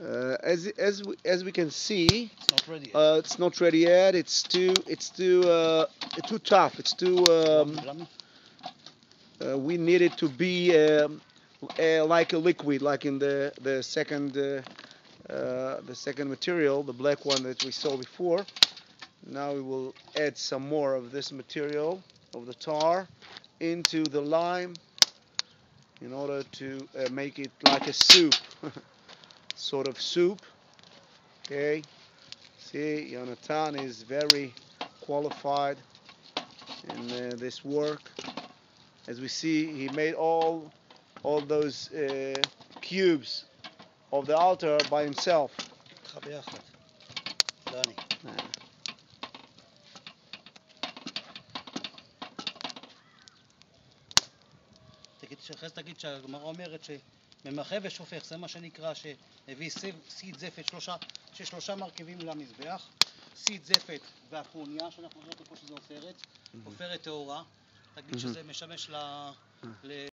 As we can see, It's not ready yet. it's not ready yet. It's too tough. It's too. We need it to be like a liquid, like in the second material, the black one that we saw before. Now we will add some more of this material, of the tar, into the lime in order to make it like a soup, sort of soup. Okay, see, Yonatan is very qualified in this work. As we see, he made all those cubes of the altar by himself. תגיד שהגמרא אומרת שממחה ושופך, זה מה שנקרא שהביא סיד זפת, ששלושה מרכיבים למזבח, סיד זפת והקוניה, שאנחנו רואים פה שזה עופרת טהורה, תגיד שזה משמש